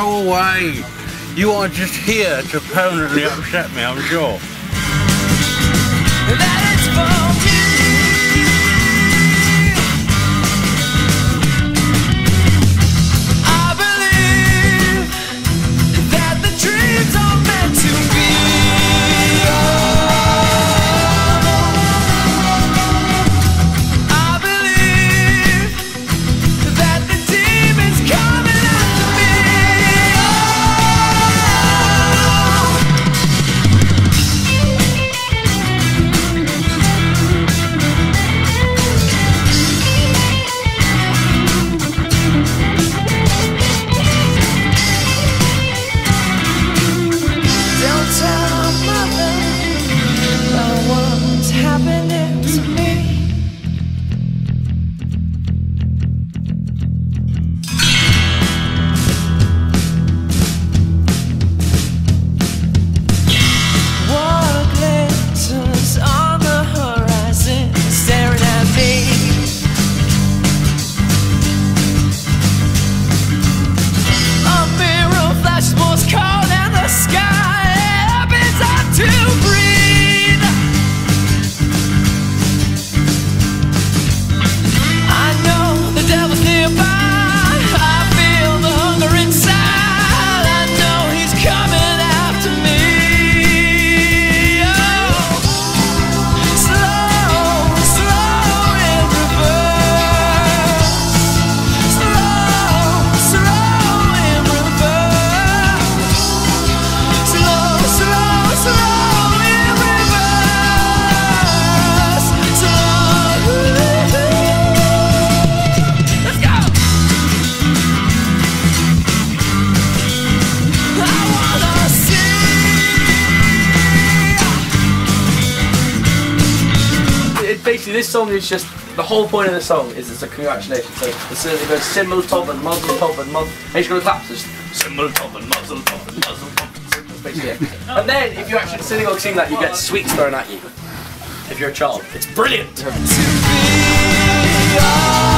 go away. You are just here to permanently upset me, I'm sure. That it's for you. Basically, this song is just, the whole point of the song is it's a congratulations. So it goes cymbal top and muzzle top and muzzle, and he's going to clap, just cymbal top and muzzle top and muzzle top. That's basically it. And then, if you actually at the synagogue sing that, you get sweets thrown at you. If you're a child, it's brilliant.